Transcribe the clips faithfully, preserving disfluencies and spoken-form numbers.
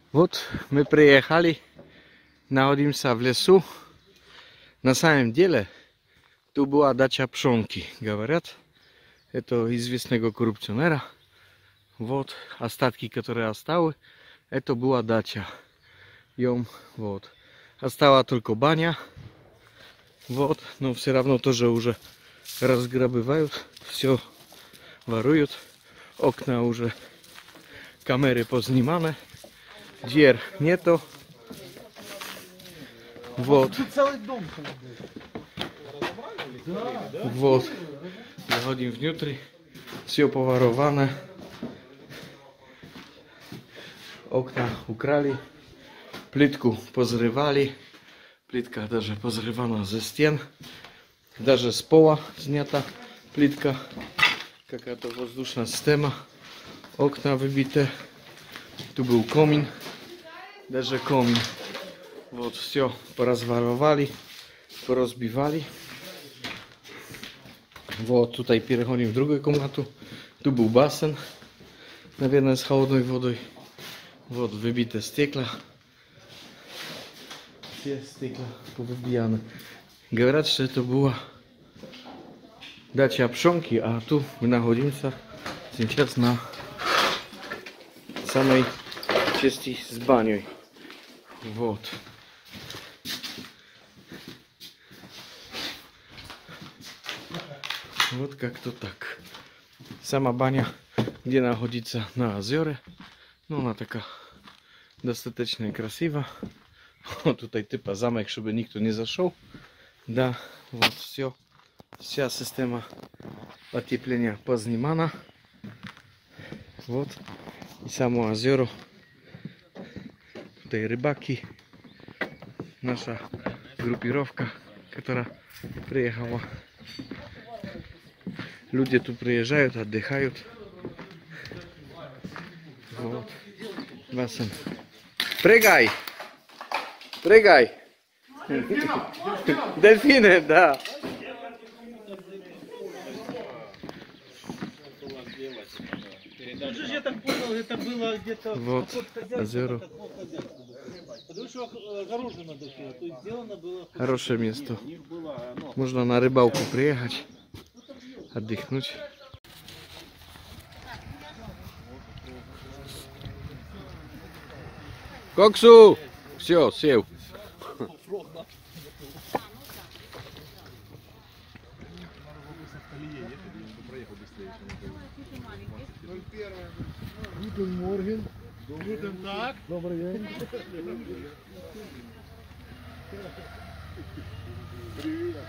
Вот мы приехали, находимся в лесу. На самом деле, тут была дача Пшонки, говорят. Это известного коррупционера. Вот остатки, которые остались, это была дача. Йом, вот. Осталась только баня. Вот, но все равно тоже уже разграбывают, все воруют. Окна уже камеры позниманы. Дверь нету. Вот. Вот. Заходим внутрь. Все поворовано. Окна украли. Плитку позрывали. Плитка даже позрывана за стен. Даже с пола снята плитка. Какая-то воздушная система. Окна выбиты. Тут был комин. Даже комин. Вот все поразворовали. Поразбивали. Вот tutaj переходим в другую комнату. Тут был бассейн. Наверное, с холодной водой. Вот выбиты стекла. Все стекла повыбияны. Говорят, что это была дача Пшонки, а тут мы находимся сейчас на самой части с баней. Вот. Вот как-то так. Сама баня, где находится на озере. Ну, она такая достаточно красива. Вот тут типа замок, чтобы никто не зашел. Да, вот все. Вся система отопления познимана. Вот. И само озеро. Тут и рыбаки. Наша группировка, которая приехала. Люди тут приезжают, отдыхают. Вот. Бассейн. Прыгай! Прыгай! Дельфины, да. Я так понял, это было где-то вот озеро. Потому что огорожено до сюда, то есть сделано было. Хорошее место. Можно на рыбалку приехать, отдохнуть. Коксу! Все, сел. Guten Morgen. Guten Tag. Добрый день. Привет.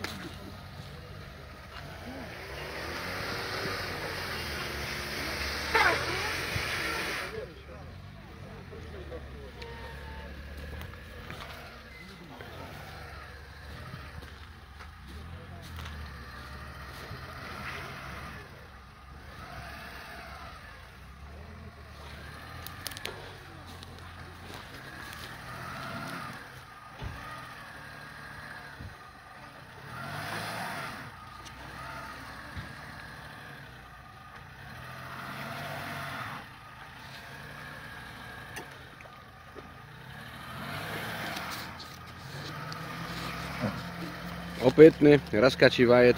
Опытный, раскачивает.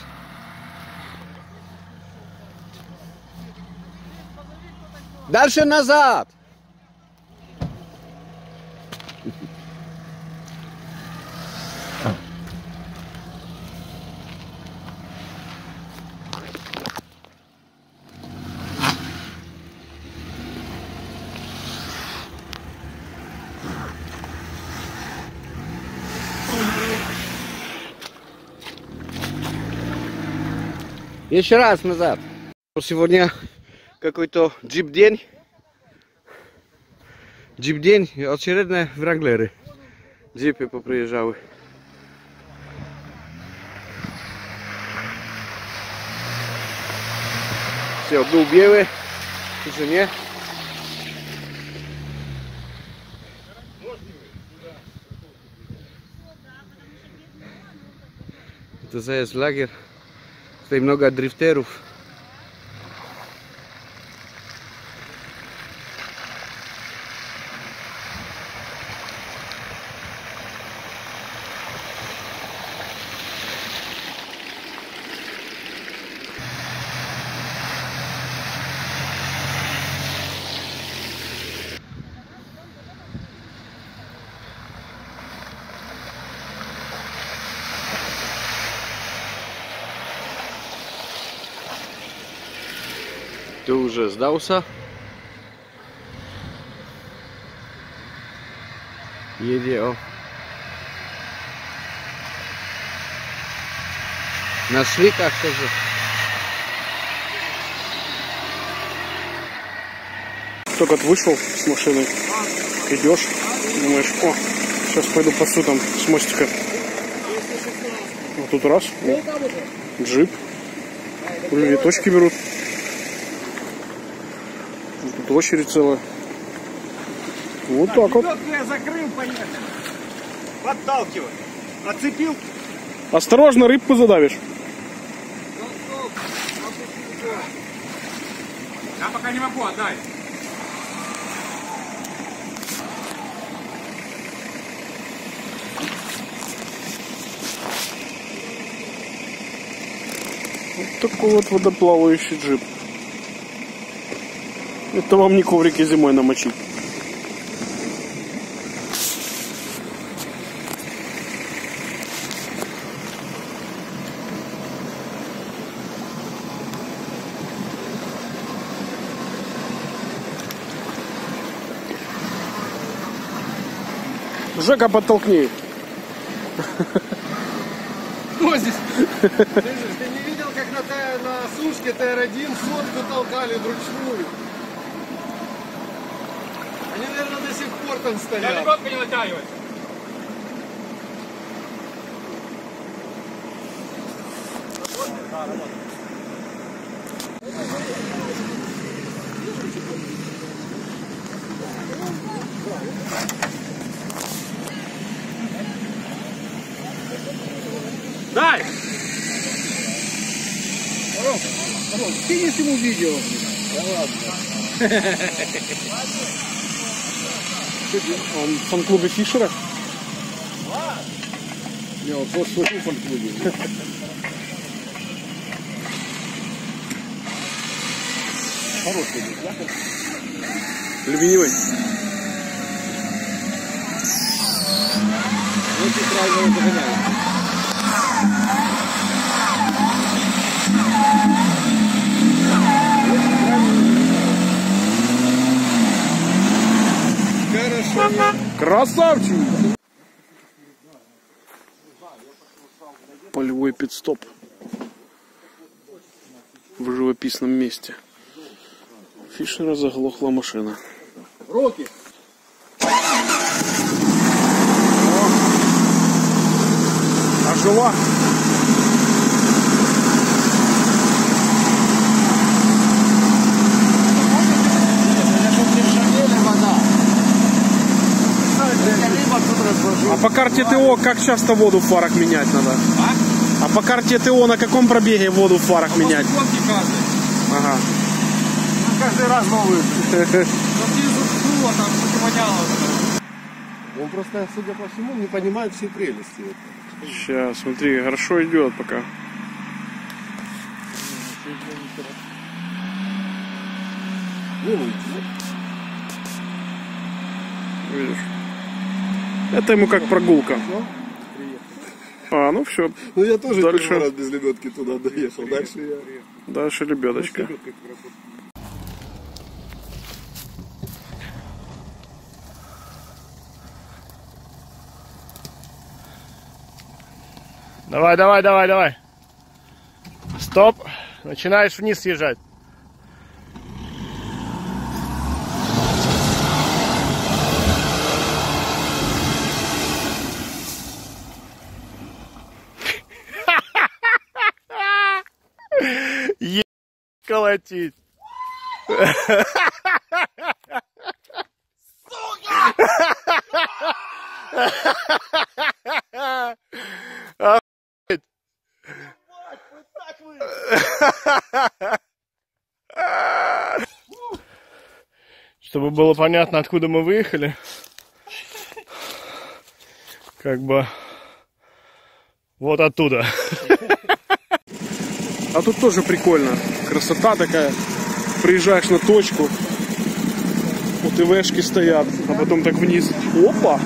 Дальше назад! Еще раз назад. Сегодня какой-то джип-день. Джип-день, очередные вранглеры. Джипы поприезжали. Все, был белый. Уже не. Это заезд лагерь. Tutaj много дрифтеров. Ty уже сдался. Jedzie o na szlikach тоже. Только вышел с машины, идешь, думаешь, о, сейчас пойду пасу там с мостика. А тут раз, о, джип, люди точки берут. Тут очередь целая. Вот так вот. Я закрыл, поехали. Подталкивай. Отцепил. Осторожно, рыбку задавишь. Я пока не могу, отдай. Вот такой вот водоплавающий джип. Это вам не коврики зимой намочить. Жека, подтолкни. Что здесь? Ты, же, ты не видел, как на, Т- на сушке Т Р один сотку толкали вручную? Они, наверное, до сих пор там стоят. Лебедка не натягивай. Дай! Скинешь ему видео. Да ладно. Он в фан-клубе Фишера? Я вот просто слышу в фан-клубе. Хороший, да? Алюминиевый. Вот и правильно его догоняют. Хорошо. Красавчик! Полевой пит-стоп в живописном месте. Фишера заглохла машина. Руки! Ожила! А по карте ТО как часто воду в фарах менять надо? А? А по карте ТО на каком пробеге воду в фарах менять? Ага. Каждый раз новый. Он просто, судя по всему, не понимает всей прелести. Сейчас, смотри, хорошо идет пока. Видишь? Это ему как прогулка. А, ну все. Ну я тоже Дальше. первый раз без лебедки туда доехал. Дальше я... Дальше лебедочка. Давай, давай, давай, давай. Стоп. Начинаешь вниз съезжать. Е колотить. Чтобы было понятно, откуда мы выехали, как бы вот оттуда. А тут тоже прикольно. Красота такая. Приезжаешь на точку, у ТВшки стоят, а потом так вниз. Опа!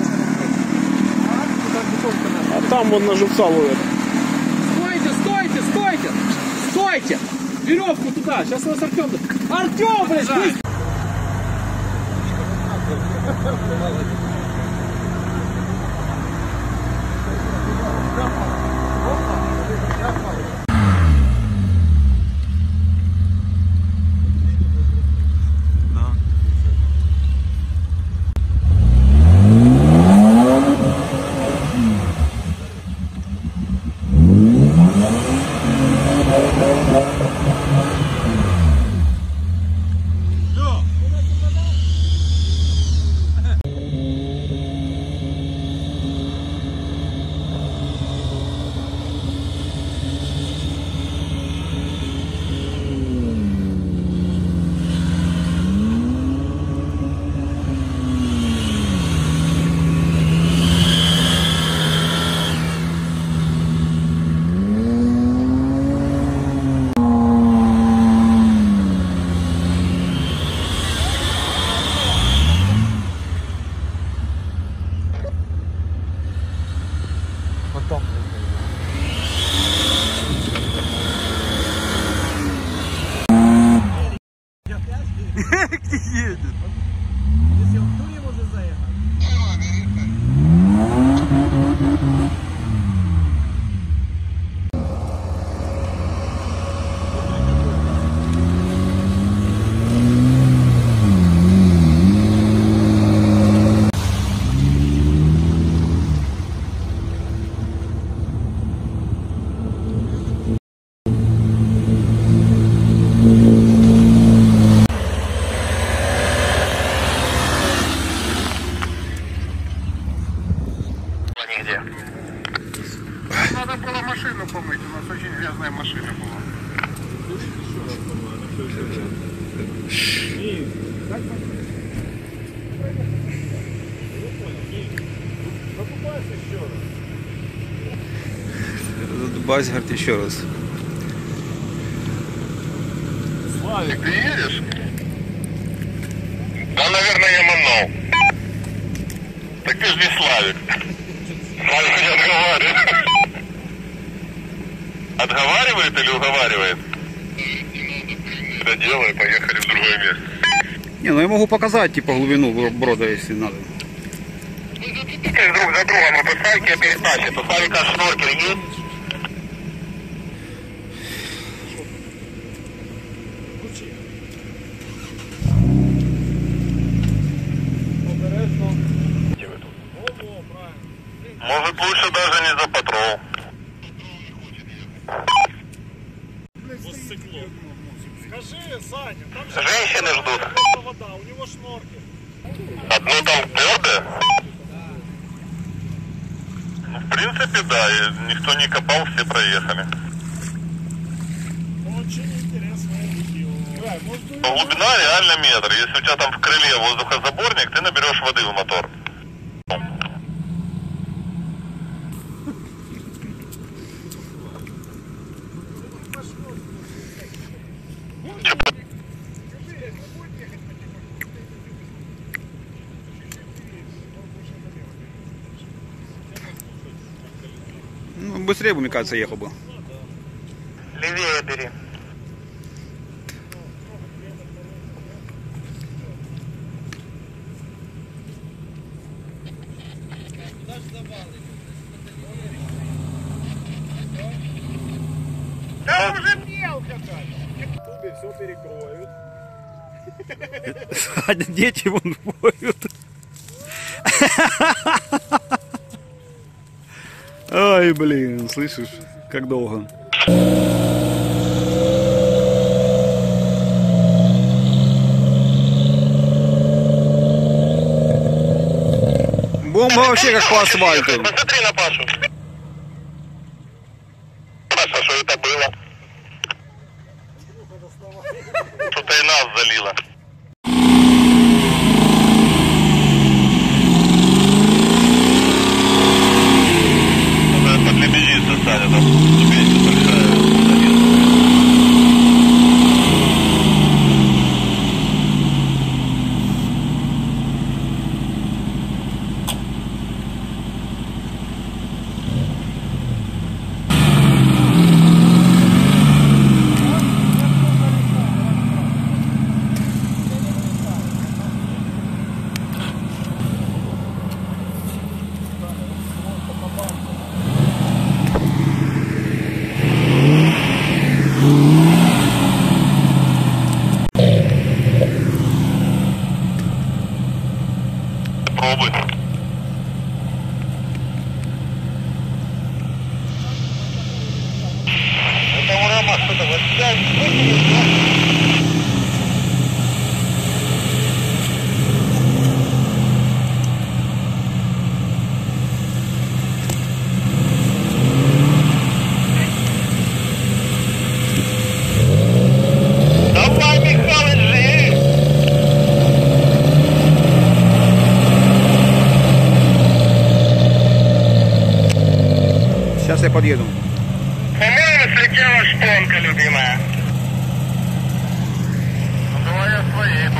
А там вон на живца ловят. Стойте, стойте, стойте! Стойте! Веревку туда, сейчас нас Артем... Артем, блядь, быстро! Надо было машину помыть, у нас очень грязная машина была. Задубайся, говорит, еще раз. Славик, ты едешь? Да, наверное, я манул. Так ты же не Славик. Славик не отговаривает. Отговаривает или уговаривает? Да делай, поехали в другое место. Не, ну я могу показать, типа, глубину брода, если надо. Ты друг за другом опускайте, перетащит. У Славика шнуркель есть? Может, лучше даже не за патрол. Скажи, Саня, там же Женщины ждут. вода, у него шноркель. Одно там твердое? Ну, в принципе, да. И никто не копал, все проехали. Очень интересное видео. Глубина реально метр. Если у тебя там в крыле воздухозаборник, ты наберешь воды в мотор. Ну, быстрее бы, мне кажется, ехал бы. Левее бери. Да уже мелко так. Тубе все перекроют. Дети вон поют. Ай, блин, слышишь, как долго. Бомба вообще как по асфальту. Посмотри на Пашу. Паша, что это было? Что-то и нас залило. Надо подлебезиться, Саня, там ступенька большая. пробуй. Это урама, что-то вот пять, давай, Михалыч, живи! Сейчас я подъеду. По-моему, слетела шпонка, любимая. Ну, давай я своей.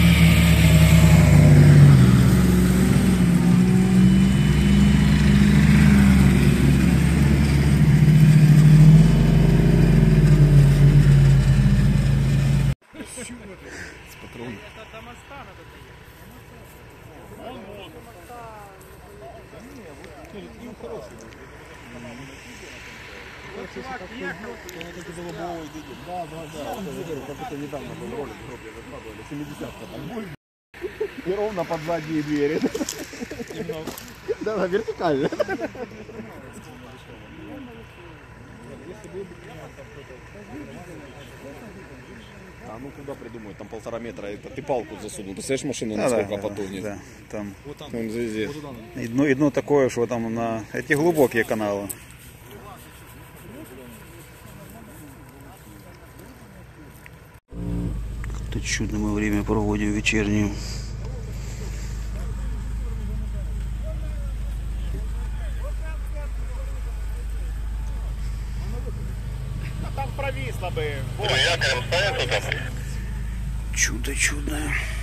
И ровно под задние двери. Да, да, вертикально. А ну куда придумают, там полтора метра, это ты палку засунул. Представляешь, машина Да, насколько да, потонет? да, там Там звезде. и дно, и дно такое, что там на эти глубокие каналы. Как-то чудно мы время проводим вечернее. Якорем ставим тут. Чудо чудное.